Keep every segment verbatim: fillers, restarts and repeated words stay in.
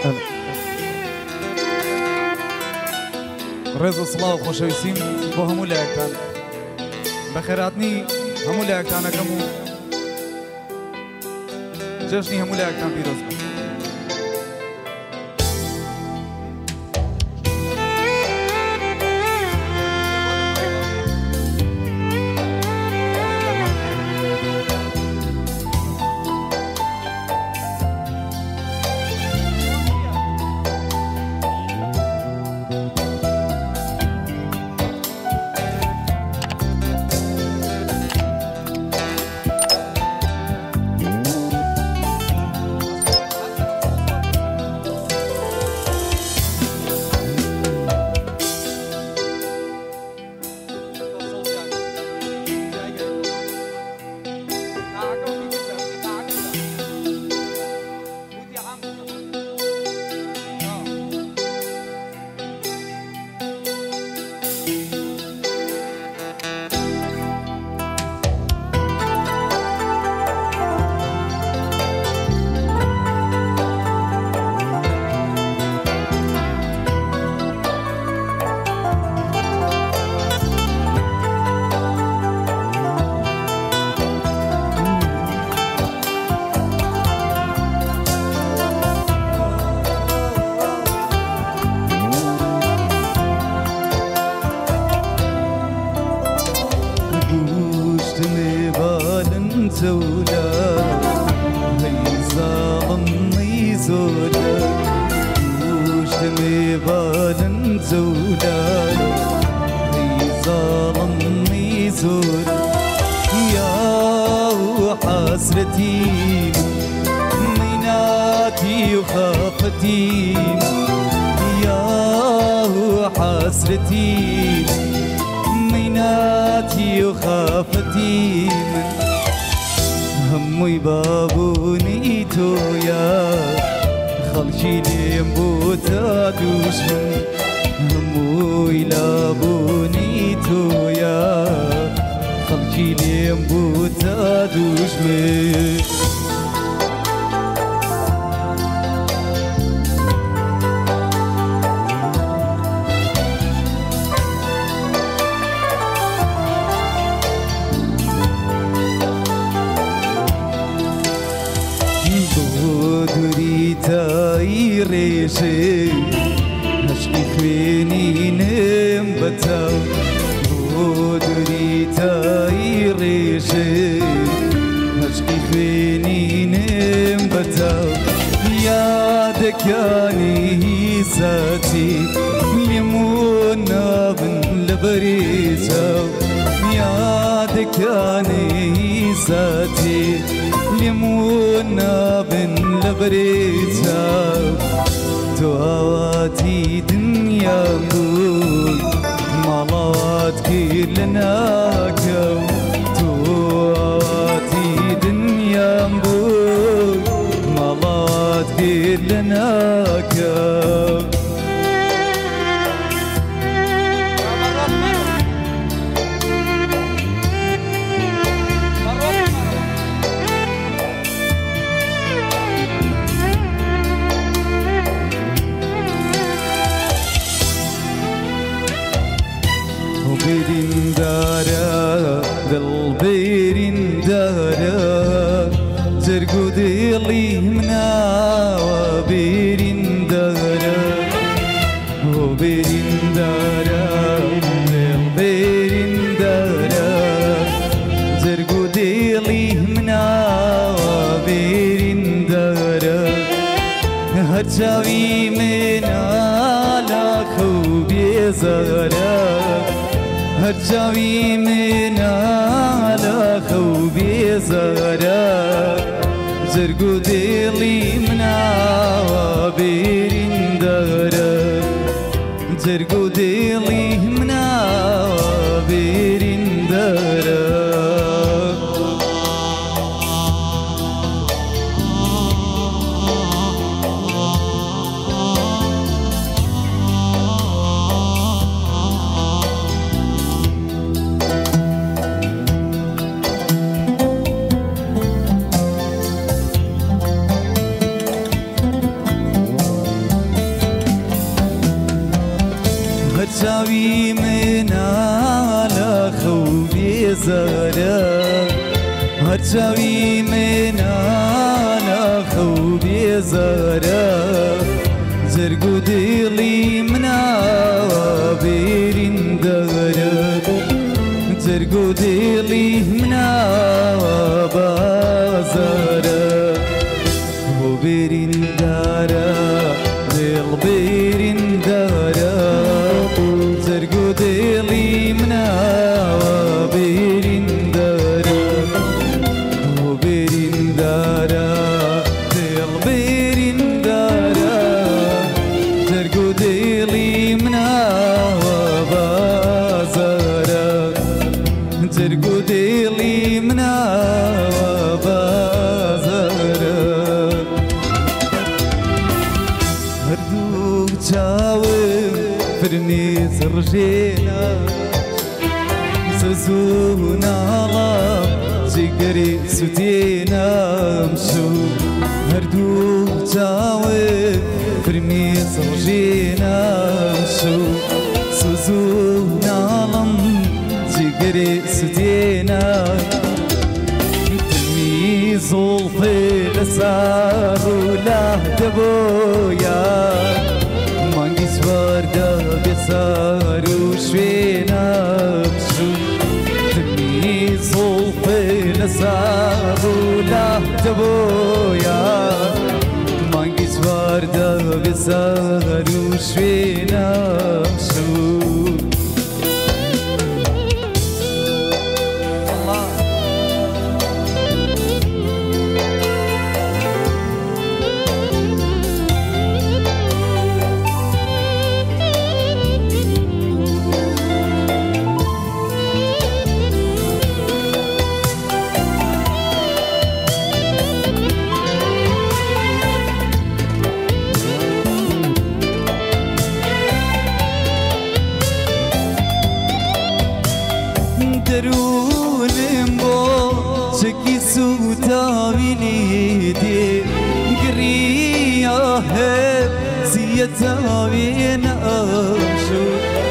ڕێز و سڵاو خۆشەویستیم بۆ هەموو لایەکتان بە خێراتنی هەموو لایەکتانەکەم و جەژنی هەموو لایەکتان پیرۆز بن. هرچاوی منالا خوبی زارا هرچاوی منالا خوبی زارا زرگو دیلی منا بیرین دارا زرگو دیلی منا بازارا و بیرین دارا دل بیرین دارا زرگو دیلی منا بیرین دارا و بیرین دارا دل بیرین دارا زرگو دیلی منا بازارا زرگو دیلی منا بازارا هردوو چاوم فرنی سرجینا زوزو نالا جگری سوتینا مشو هردوو چاوم فرنی سرجینا مشو زوزو نالم جگری سوتینا تلمی زلفی لسار ولا دبویا مانگیس واردا بسار وشوينا بشو تلمی زلفی لسار ولا دبویا مانگیس واردا بسار وشوينا بشو درونم با چکی سوتاویلی دی گریاه سیتاوی نامشو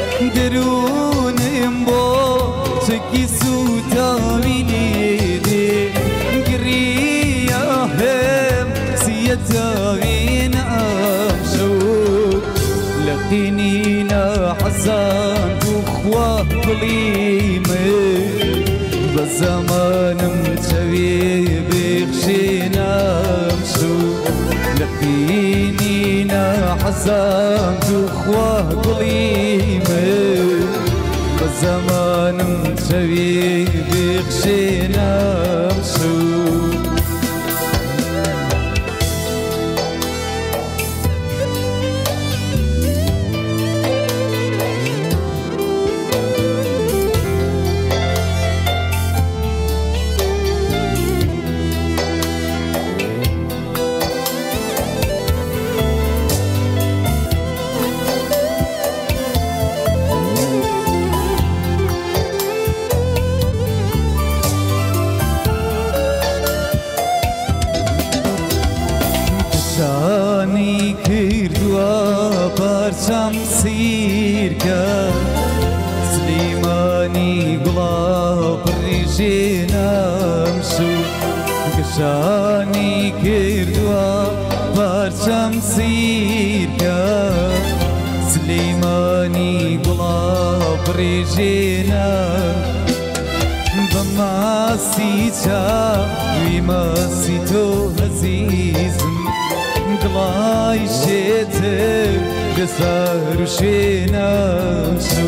درونم با چکی سوتاویلی دی گریاه سیتاوی نامشو لقينينا حسان وخوة ظليمة بالزمان متوي بخشينا مشو لقينينا حسان وخوة ظليمة بالزمان متوي بخشينا مشو شانی کردوا پرچم سیر کرد سلیمانی گلا پریشینم شد شانی کردوا پرچم سیر کرد سلیمانی گلا پریشینم بماسی چا ویماسی تو عزیزم قلاي شيتك بسار وشينا شو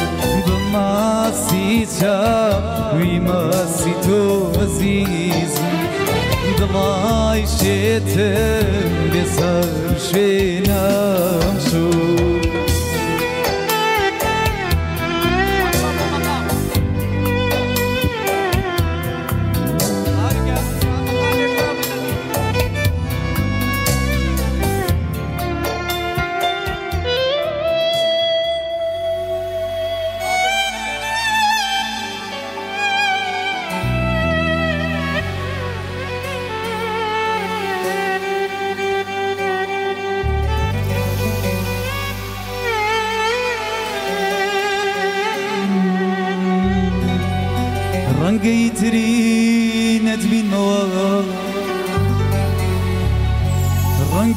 بماسيتا ويماسيتو عزيز قلاي شيتك بسار وشينا شو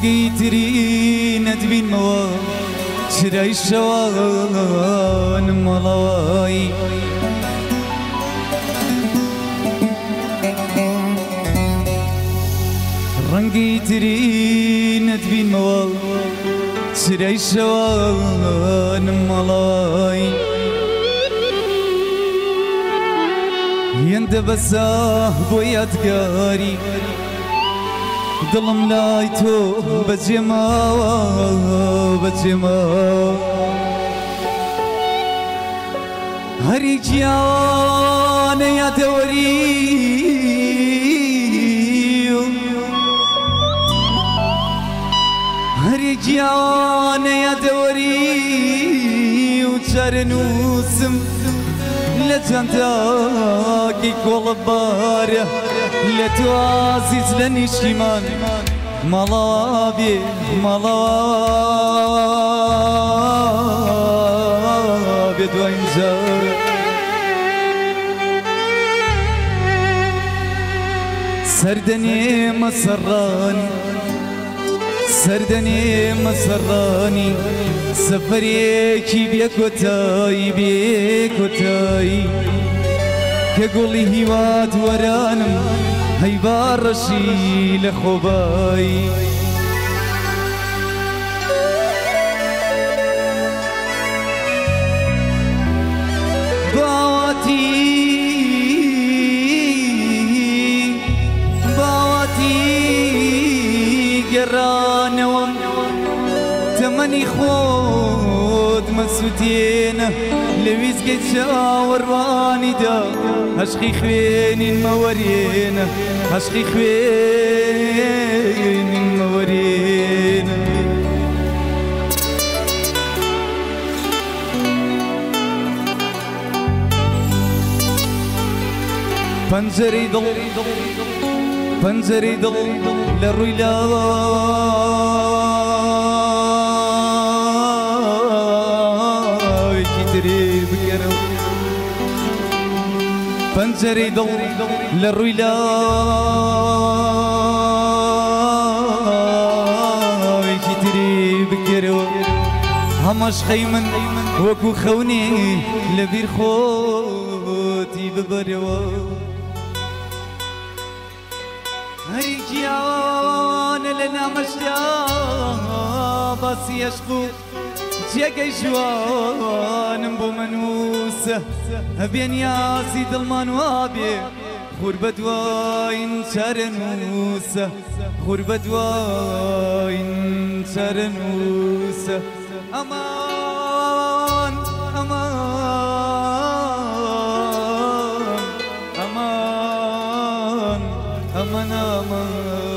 ڕەنگی تری نەتبینمەوە چرای شەوانم مەڵەوەی ڕەنگی تری نەتبینمەوە چرای شەوانم مەڵەوەی هێندە بەسە بۆ یادگاری دڵم لای تۆ بەجێماوە بەجێماوە هەری گیانە یادەوەری هەری گیانە یادەوەری و چارە نووسم لە جەنداکی کۆڵەبارە لە تو عزیز لە نیشتیمان مەڵەوە بێ مەڵەوە بێ دوایین جار سەردەنێمە سەڕانی سەردەنێمە سەڕانی سەفەرێکی بێ کۆتایی بێ کۆتایی کە گوڵی هیوات وەرانم هەیبا ڕەشی لە خۆبایی باواتی باواتی گەڕانەوە تەمەنی خۆت مەسووتێنە لە ویزگەی چاوەڕوانیدا عەشقی خوێنین مەوەرێنە عەشقی خوێنین مەوەرێنە پەنجەرەی دڵ پەنجەرەی دڵ لە ڕووی لاوێکی ترێ بگەرەوە پەنجەرەی دڵ لە ڕووی لاوێکی ترێ بگەرەوە هەماشقەی من وەکو خەونێ لەبیر خۆتی ببەرەوە هەری گیانە لە نامەشدا باسی عەشق و جێگەی ژوانم بۆ منووسە هەبێ نیازی دڵمان وابێ خوور بە دوایین چارە نووسە خوور بە دوایین چارە نووسە ئەمان ئەمان ئەمان ئەمان ئەمان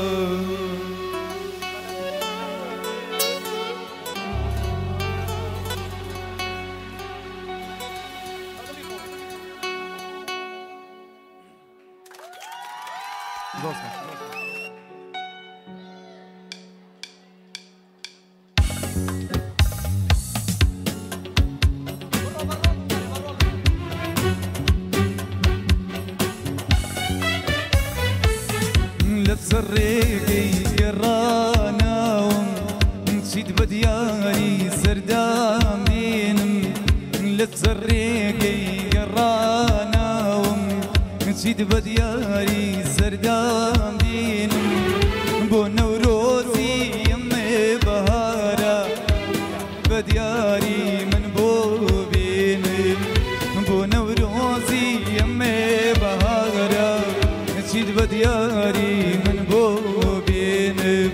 لەسەر ڕێگەی گەڕاناوم چیت بە دیاری سەردامێنم لەسەر ڕێگەی گەڕاناوم چیت بە دیاری سەردامێنم بۆ نەورۆزی ئەمێ بەهارە بە دیاری من بۆ بێنم بۆ نەورۆزی ئەمێ بەهارە چیت بە دیاری من بۆ بێنم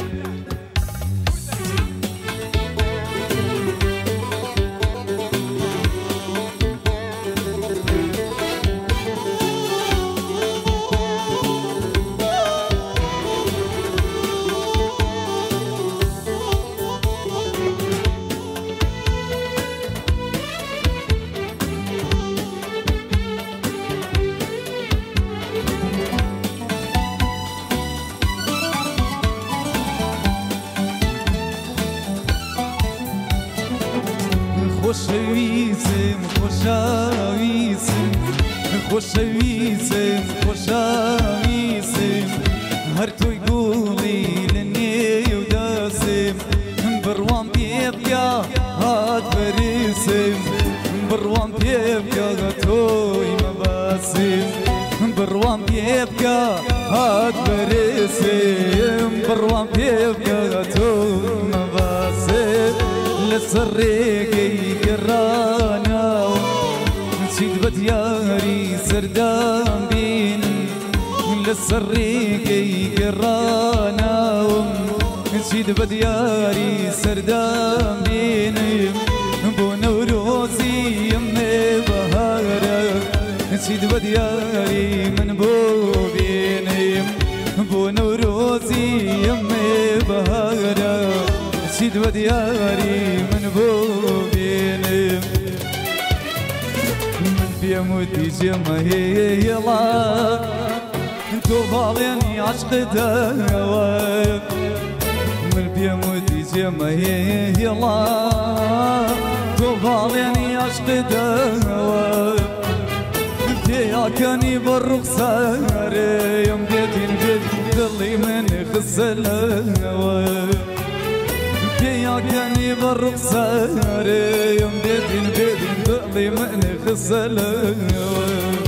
خۆشەویستم خۆشەویستم خۆشەویستم خۆشەویستم هەر تۆی گوڵی لە نێودە بيبكى هات بريسم بروان بيبكى توي مباسم بروان بيبكى هات بريسم بروان بيبكى توي مباسم لسريكي كرانا نسيت بدياري سردان بين لسريكي كرانا نسيت بدياري سردان بيني بونا وروسي يمي بهارة نسيت بدياري من بو بيني بونا وروسي يمي بهارة نسيت بدياري من بو بيني من بيموتي جمهي يلا انتو باليني عشق دواك من بيموتي جمهي يلا طوباليني عشق دواك يا كاني بالرخصار يوم بيتين بيت ضلي من خسل هواك يا كاني بالرخصار يوم بيتين بيت ضلي من خسل هواك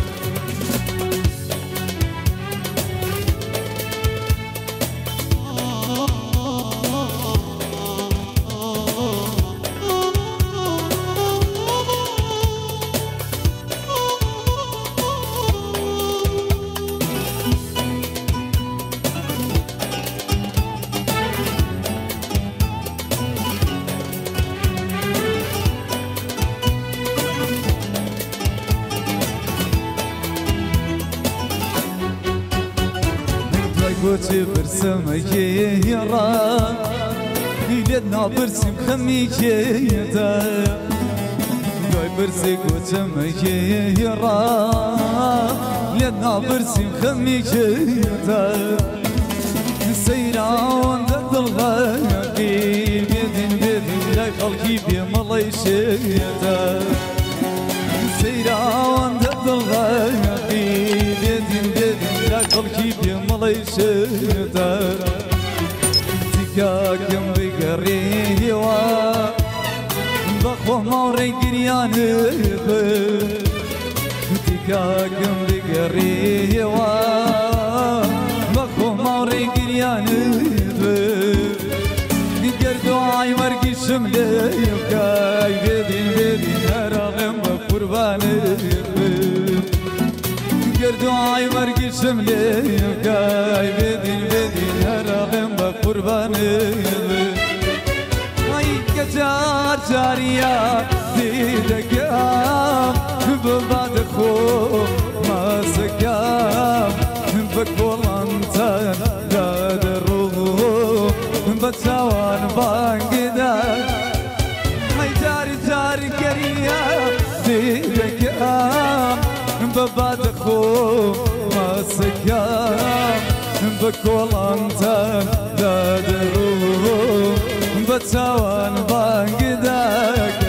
بوتي برسمك يرا ليدنا برسم خميك يدا داي برسك وتمك يرا ليدنا برسم خميك يدا سيران ضد الغاقي بيدن بيدن لا خلقي بملايش يدا سيران ضد الغاقي بيدن بيدن لا خلقي بملايش يدا تكاكم بقريوا بخو موري قريان تكاكم بقريوا بخو موري قريان قردو عاي مرقي شملي يبكاي بيدين بيدين هراغم بقرباني قردو عاي مرقي شملي يبكاي بيدين بيدين هراغم بقرباني هاي كجار جاريا ديدك يا ببعد خو ما سكام بكل انت داد الروح بتسوان بانقدر هاي جاري جاري كريا ديدك يا ببعد خو ما سكام بكل انت داد الروح بتسوان بانقدر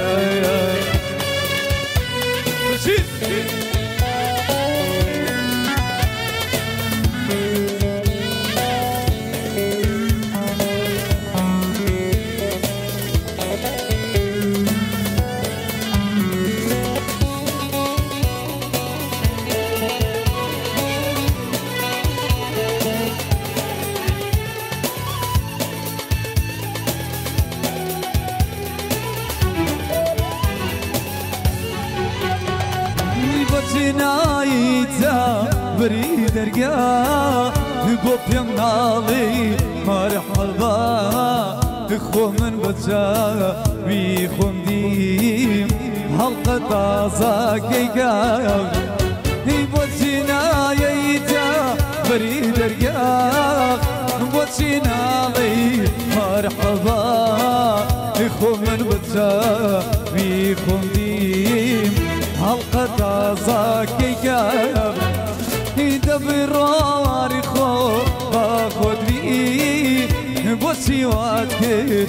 جنايتا بريد ارقاه بوب يمنالي مرحبا اخو من بجا بيخو مديم حلقة طازة كيكا بو جنايتا بريد ارقاه بو جنالي مرحبا اخو من بجا بيخو مديم حلقة طازاكي كاب دبراري خو باخد بي بوسيواتك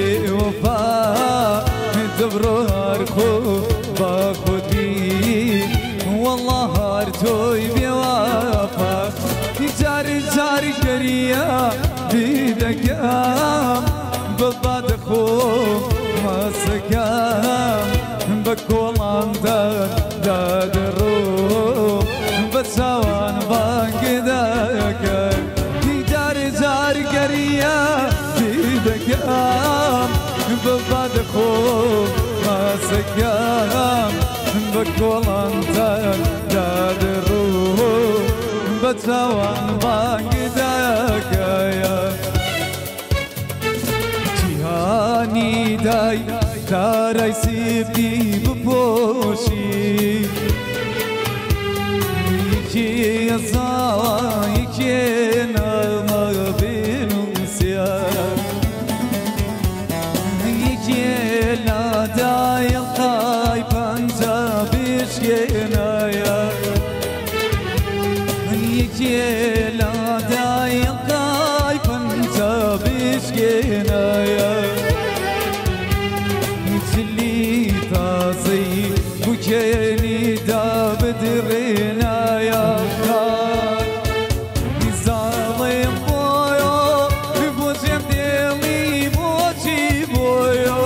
بوفا دبراري خو باخد بي والله هارتوي بوفا جاري جاري كريا بيدك ببعد خو ما سكام ببعد خوب ما سكام بكل انت جاد الروح بتوان باقدك يا جهاني داي داري سيبني ببوشي يكي يزاوا يكي نما بنسيا يكي لا داي الخاي بانتا بشينا يا يكي لا داي الخاي بانتا بشينا يا تلي تازي بكيني داب درينا يا خال نزالي بويو بوجم ديلي بوجي بويو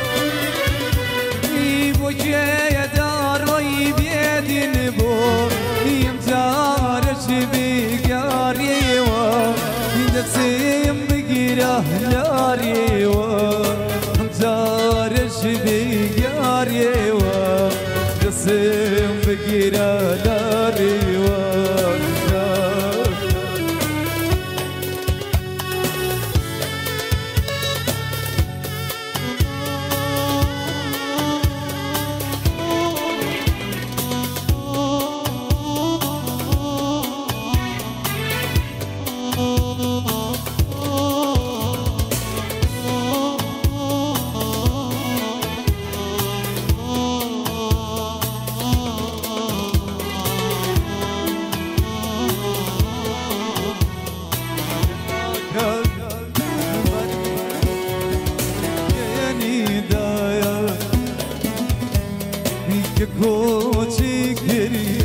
بوجي دار ويبيدين بو يمتارش بقاريوا يدسيم بقيره لاريوا يمتارش بقاريوا يدسيم بقيره لاريوا كوتشي كري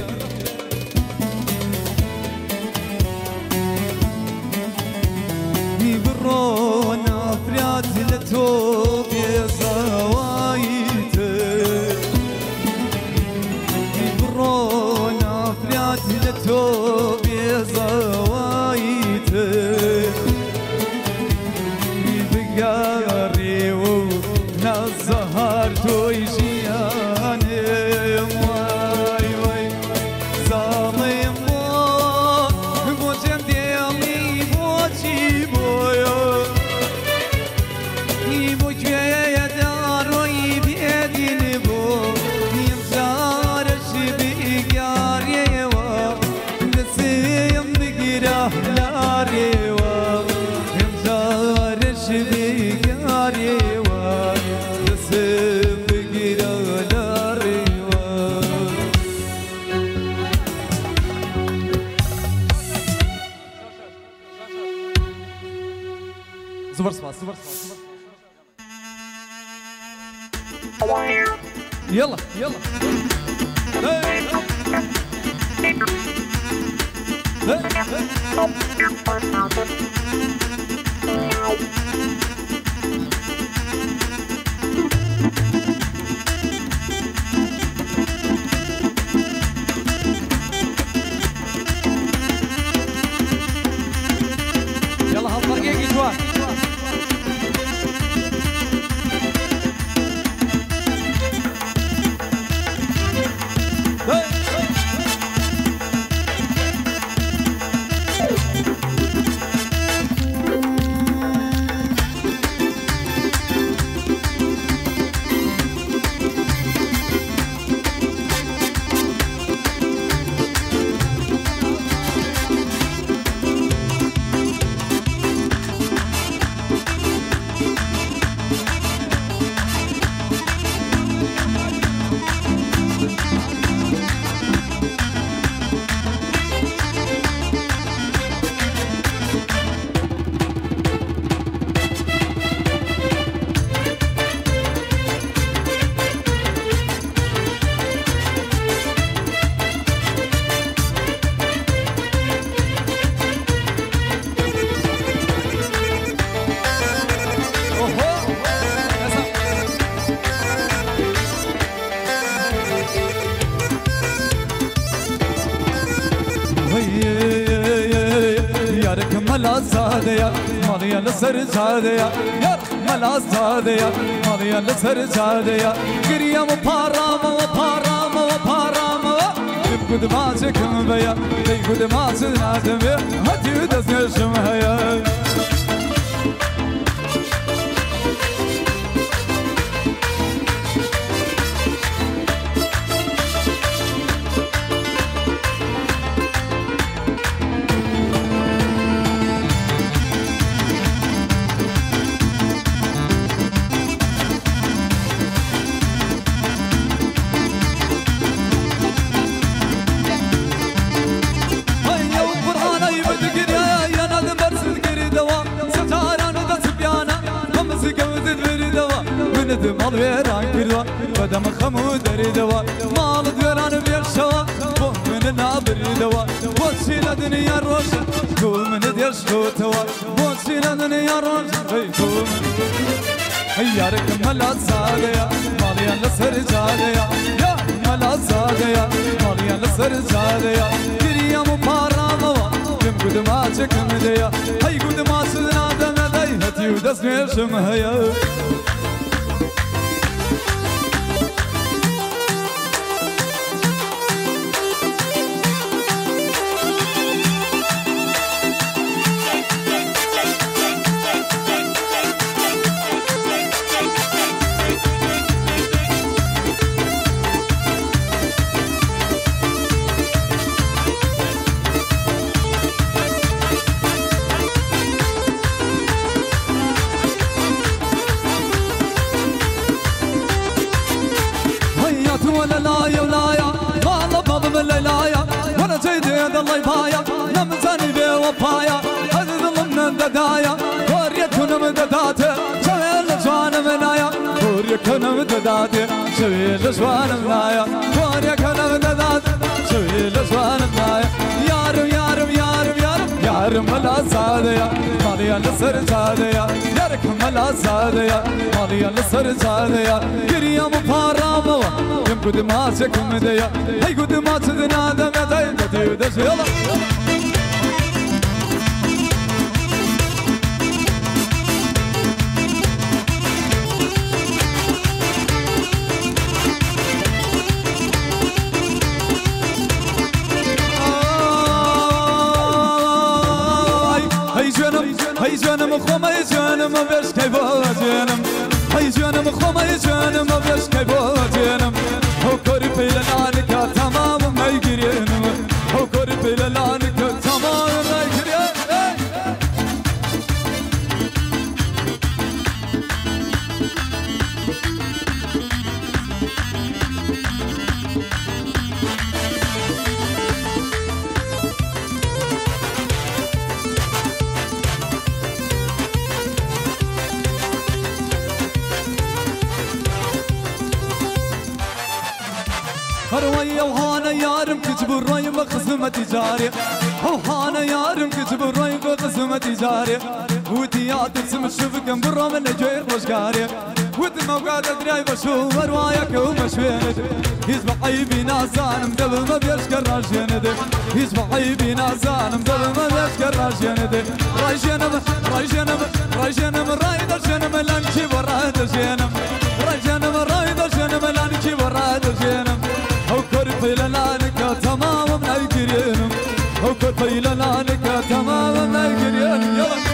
يبرونا فريات لتوب يا زوايت يبرونا فريات لتوب يا زوايت يبقاري ونزهر تويجي زبر سباس زبر سباس يلا يلا يلا هالطريقة جوا ملا زاديا ماليا لسر زاديا يا ملا زاديا ماليا لسر زاديا قريم وبارام وبارام وبارام قد ما تكم بيا قد ما تنادم هاتي ودسني الشمهيا مال ويران كردوا بدم خمود ريدوا مال ويران بيرشوا بو من نابر ريدوا وسيله دنيا روش تو من ديش توتوا وسيله دنيا روش تو هيارك ملا زاديا ماليا لسر زاديا يا ملا زاديا ماليا لسر زاديا كريم باراموا كم قد ما تكم ديا هي قد ما سنا دم دي هتي ودسني شمهيا ولا لا يا ولا يا ما ضبض من الليلايا وانا جيد يد الله يبايا نمزاني بي وفايا هذا ظلم من الددايا وريتنا من دداتي شوي الجوان منايا وريتنا من دداتي شوي الجوان منايا وريتنا من دداتي شوي الجوان منايا يارم يارم يارم يارم يارم ملا زاديا ماليا لسر زاديا يارك ملا زاديا ماليا لسر زاديا كريم باراموا كم قد ما سكم ديا هي قد ما تنادى مدى مدى ودس يلا هي جنم هي جنم خم هي جنم بس كيف جنم هي جنم خم هي جنم بس كيف جنم هو قرب إلى العنك تمام ما يجرين هو قرب إلى العنك تمام ما يجرين هروية وهانا يارم كتب الرأي مخزمة تجاري وهانا يارم كتب الرأي مخزمة تجاري وديات اسم الشوف كم برا من جير بشكاري ود موقع دراي بشوف روايك ومشويند يسبق عيبي نازانم دبل ما بيشكر راجيند يسبق عيبي نازانم دبل ما بيشكر راجيند راجينم راجينم راجينم رايد الجنم لانكي براد الجنم راجينم رايد الجنم لانكي براد الجنم هو كرب لانك تمام ما يجرينم هو كرب لانك تمام ما يجرينم يلا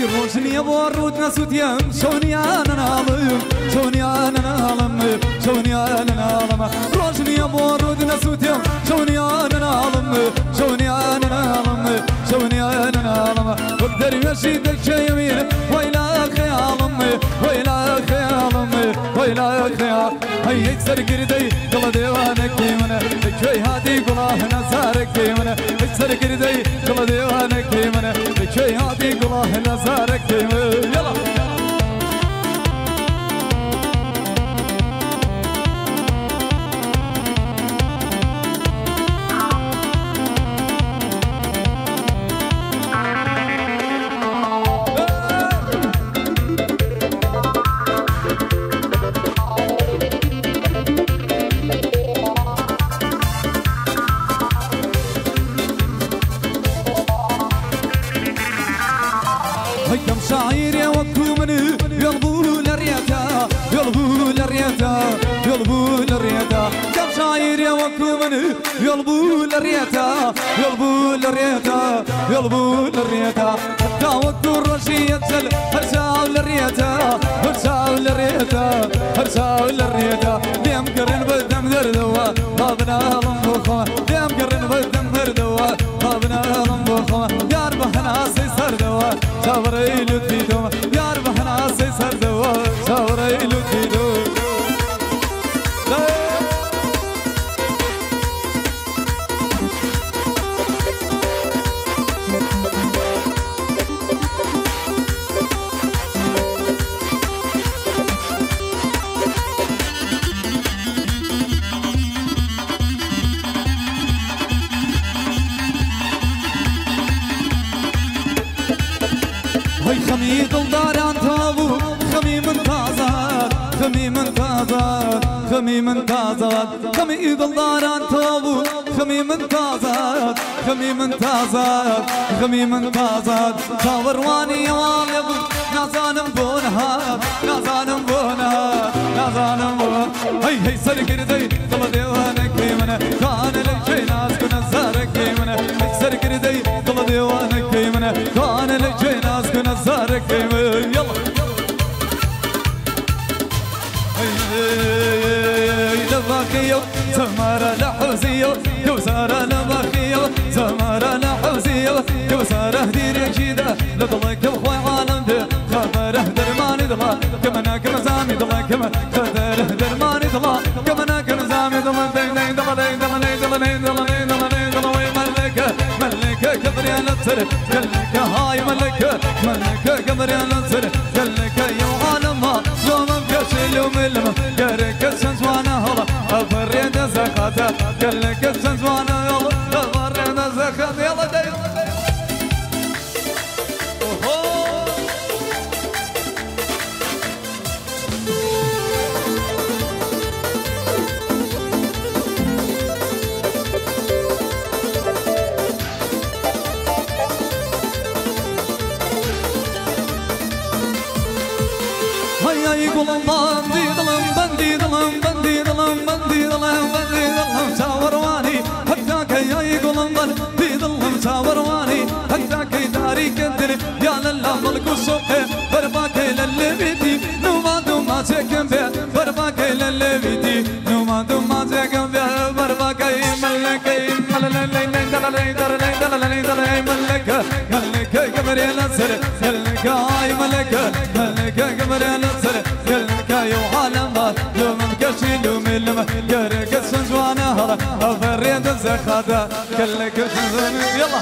روشني بورود نسوت يم شوني انا نالم شوني انا نالم شوني انا نالم روشني بورود نسوت يم شوني انا نالم شوني انا نالم شوني انا نالم بقدر يشيدك يمين ويلا خيالم ويلا خيالم ويلا خيال هي اكسر قردي قل ديوانك يمنا كوي هادي قلاه نزارك يمنا اكسر قردي قل ديوانك يمنا كوي هادي قلاه نزارك يمنا يلا كم شاعر يوكو مني يلبو للرياتا يلبو للرياتا يلبو للرياتا كم شاعر يوكو مني يلبو للرياتا يلبو للرياتا يلبو للرياتا حتى وكو الرشية تل هرساو للرياتا هرساو للرياتا هرساو للرياتا ديم قرن بدم ذردوا بابنا لنبوخوا ديم قرن بدم ذردوا بابنا لنبوخوا يار بحنا سيسر دوا صبري لطفي دوم يار بحنا سيسر دوا صبري لطفي دوم هاي خميد الداران تابو خميم تازاد خميم تازاد خميم تازاد خميد الداران تابو خميم تازاد خميم تازاد خميم تازاد صبرواني والب نازانم بونها نازانم بونها نازانم بون هاي هاي سرقردي طلع ديوانك يمنا كان لك ناس كنا زارك يمنا سرقردي طلع ديوانك يمنا كان لك ناس كنا زارك يمنا يلا لباخيو زمارة لحوزيو كوسارة لباخيو زمارة لحوزيو كوسارة هدير يشيدة لطلق بخوي عالم ده خبره درماني دلا كمنا كمزامي دلا كما خبره درماني دلا كمنا كمزامي دلا دين دين دلا دين دلا دين دلا دين دلا دين دلا دين دلا وي ملكة ملكة كبر يا نصر ملكة هاي ملكة ملكة كبر يا نصر ملكة يا عالم ما زوم كشلو ملم كرك سنزوانا هلا أفريد زكاة كلك سنزوانا يلا أفريد زكاة يلا داي هيا يقولون بندي ظلم بندي ظلم بندي ظلم بندي ظلم بندي ظلم ساورواني حتى كي يقولون بندي ظلم ساورواني حتى كي داري كدر يا لله ملك الصبح برباك للي بيتي نوما دوما سكن بيه برباك للي بيتي نوما دوما سكن بيه برباك ملك ملك ملك ملك كبر يا نصر ملك هاي ملك ملك كبر يا نصر ملك يا عالم يوم كشيلو ملم كرك سنزوانا هلا أفريد الزخادة كلك سنزوانا يلا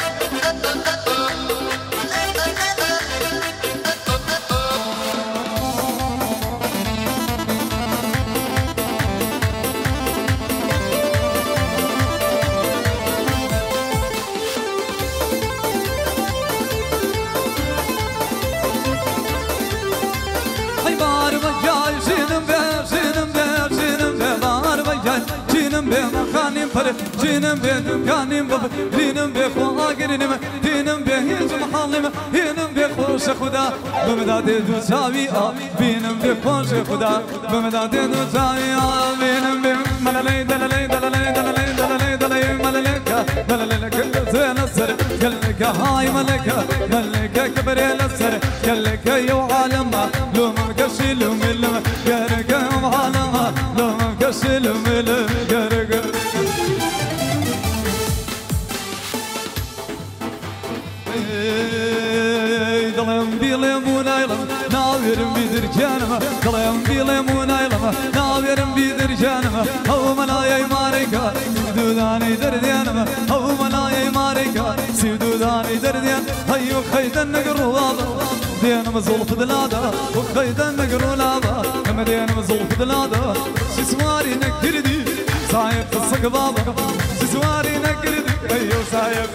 جينم به دكانم بب جينم به خواگرنم جينم به هیچ محلم جينم به خوش خدا بمداد دو ساوی آ بینم به خوش خدا بمداد دو ساوی آ بینم به مللی دللی دللی دللی دللی دللی مللک مللک زين السر قال لك هاي ملكة ملكة كبري للسر قال لك يا عالمها لو ما مكشي لو ملم قرق يا عالمها لو ما مكشي لو ملم قرق قلم بيلم ونايلم ناويرم بيدر جانما قلم بيلم ونايلم ناويرم بيدر جانما هو منايا ماريكا سيدوداني درديانما هو منايا ماريكا سيدوداني درديان هيو خيدا نقرو هذا دين مزول فدلادا وخيدا نقرو لابا كما دين مزول فدلادا سسواري نكردي سايق قصك بابا سسواري نكردي ايو سايق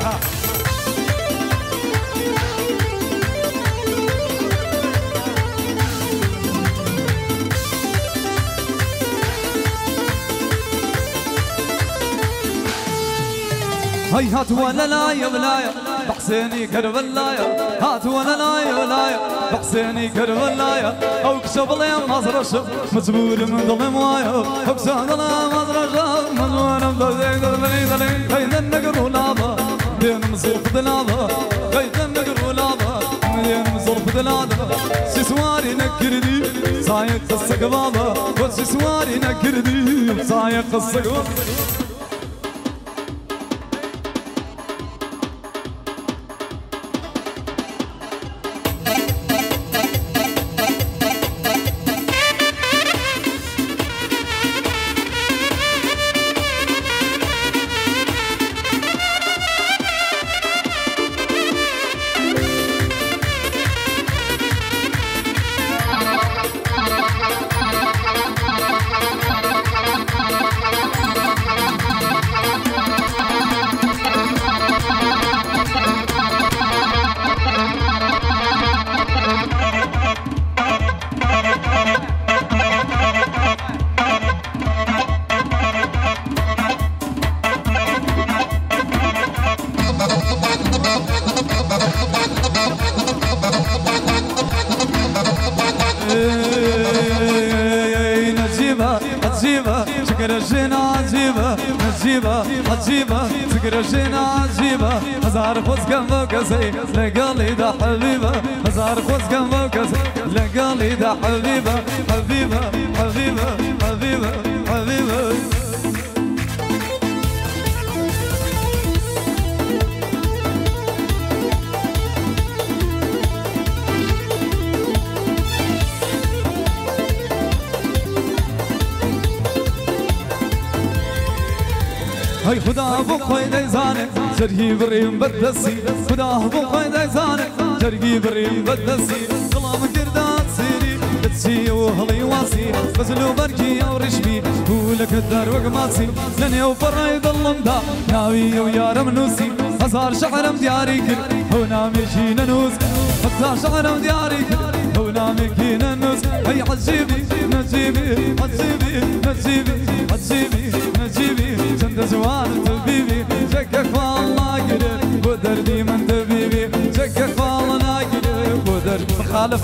هاي هات ولا لا يا ولايا بحسيني كربلايا هات ولا لا يا ولايا بحسيني كربلايا او كشف لي مزرش مجبور من ظلم وايا حبسان لا مزرش مجبور من ظلم وايا هيدا النقر ولابا دين مصوف دلابا هيدا النقر ولابا دين مصوف دلابا سسواري نكردي سايق قصك بابا وسسواري نكردي سايق قصك بابا عجيبة فكرة جينا عجيبة هزار خوز كم وكسي لقالي دا حبيبة هزار خوز كم وكسي لقالي دا حبيبة حبيبة حبيبة حبيبة حبيبة هاي خدا بو خويدي زانك جرقي بريم بدسي خدا بو خويدي زانك جرقي بريم بدسي ظلام قردات سيري بتسي وهلي واسي بزلو برقي او رشبي قولك الدار وقماسي لني وفرعي ظلم دا ناوي ويا رمنوسي هزار شعرم دياري كل هو نامي كينا نوز هزار شعرم دياري كل هو نامي كينا نوز هاي عجيبي نجيبي عجيبي نجيبي عجيبي نجيبي جند زوان طبيبي جكك والله قلب ودردي من طبيبي جكك والله قلب ودردي خالف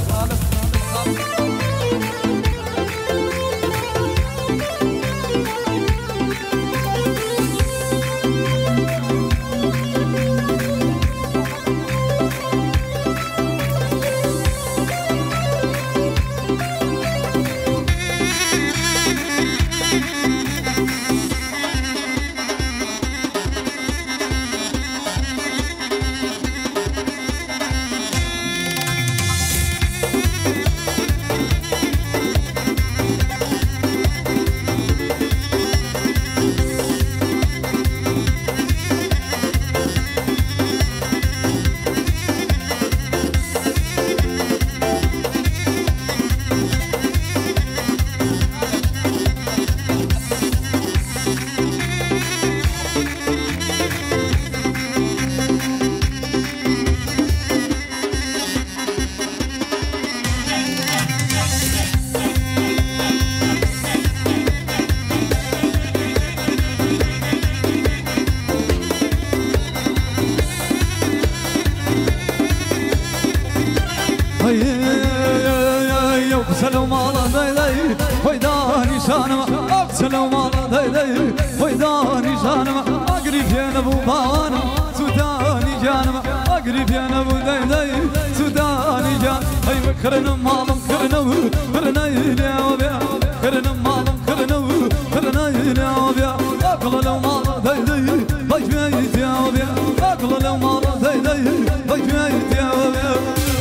سلام على داي ويداني شانما سلام على داي ويداني شانما اقري فين ابو بانا سوداني جانم أقرب يا نبو داي داي سوداني جان هاي مكرنم مالم كرنم كرناي لعبيا كرنم مالم كرنم كرناي لعبيا أقل لو مال داي داي بجمعي لعبيا أقل لو مال داي داي بجمعي لعبيا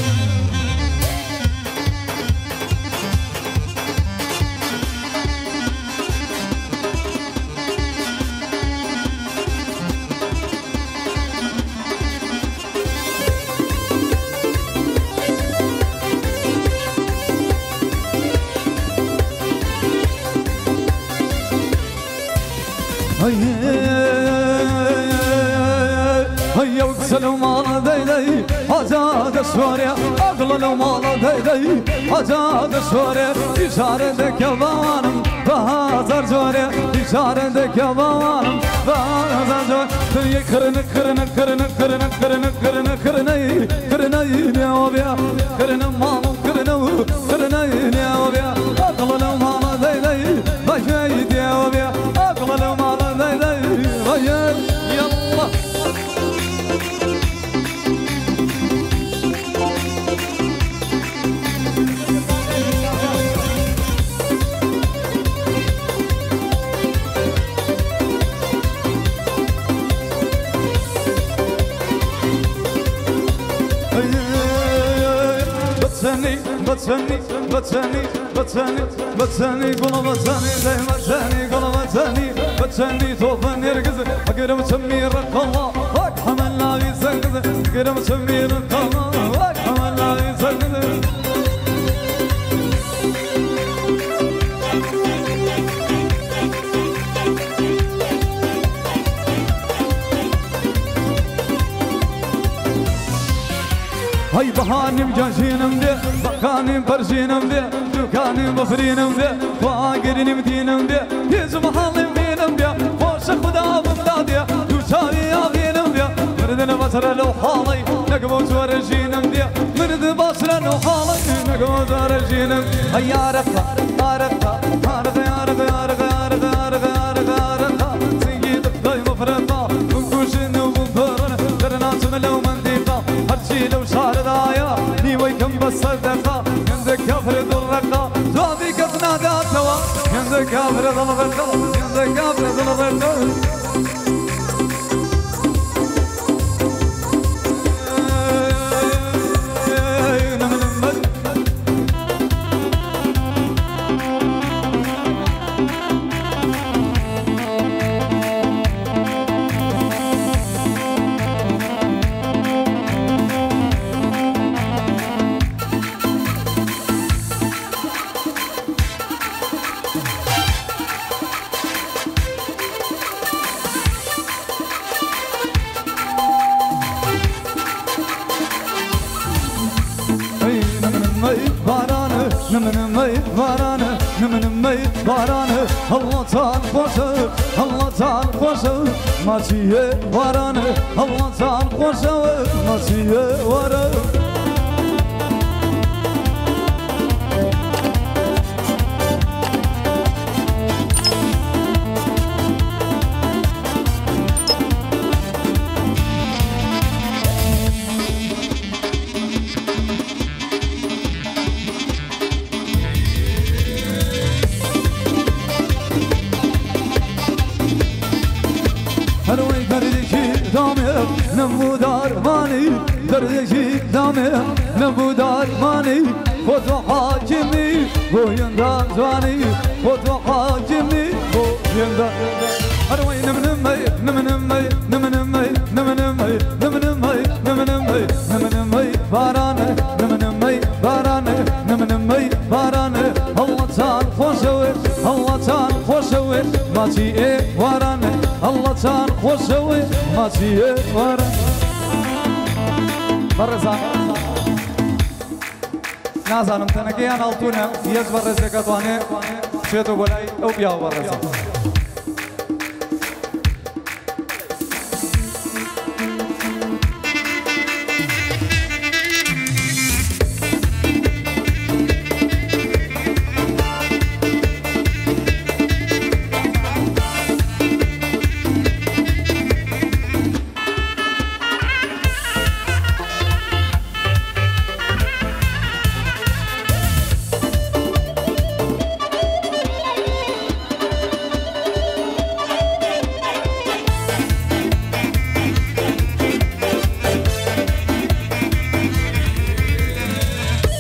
هيا وكسلوا مالا داي داي هزاد سوريا أغللوا مالا داي داي هزاد سوريا إشارتك يا بوانم بهازار جوريا إشارتك يا بوانم بهازار جوريا دنيا كرنا كرنا كرنا كرنا كرنا كرنا كرنا كرنا يا بيا كرنا مالا كرنا كرنا يا بيا أغللوا مالا داي داي بجايد يا بيا أغللوا مالا داي داي غير يلا بتسني بتسني بتسني بتسني بتسني قول بتسني زي بتسني قول بتسني بتسني توفن يركز أقرب تسمي رك الله وك حمل لا يسكز أقرب تسمي رك الله وك حمل لا يسكز هاي بهانم جاشينم دي بقانم برشينم دي دكانم بفرينم دي فاقرنم دينم دي يزم حالم بينم دي خوش خدا بمدا دي دوشاوي يابينم دي مردن بصر لو حالي نقبو زورجينم دي مرد بصر لو حالي نقبو زورجينم هاي عرفة عرفة عرفة عرفة عرفة عرفة عرفة عرفة عرفة سيد الضي مفرطة منكوشن ومنبرن درنا سملو منديقة هرشي لو شعر ضايا نيويكم بالصدقة ينزك كفر ذرقة زوابي كفنا داتوا ينزك كفر ذرقة ينزك كفر ذرقة نمن ميت بارانه نمن ميت بارانه الله تعال خوشه الله تعال خوشه ماشیه بارانه الله تعال خوشه ماشیه واره هروی دردی دامه نمودار مانی دردی دامه نمودار مانی خود حاکمی بویندا زوانی خود حاکمی بویندا هروی نمنمی نمنمی نمنمی نمنمی نمنمی نمنمی نمنمی بارانه نمنمی بارانه نمنمی بارانه الله تعال خوشوه الله تعال خوشوه ماشیه وارانه الله تعال خوشوه ماشیه وارانه برزان نازانم تنکیان التونه یز برزه کتوانه شیطو بلای او بیاو برزان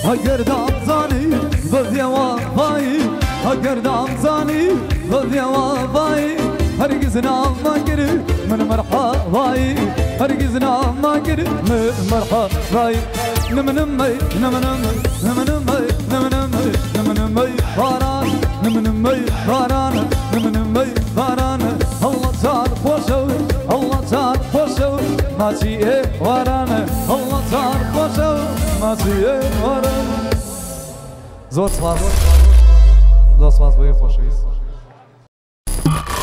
اگر دامزانی بذی وفایی اگر دامزانی بذی وفایی هرگز نامگیری من مرحبایی هرگز نامگیری من مرحبایی نمنمی نمنمی نمنمی نمنمی نمنمی باران نمنمی باران نمنمی باران الله تعال خوشوی الله تعال خوشوی ماشیه واران الله تعال خوشوی ماشیه واران زود سپاس زود سپاس بگی خوشوی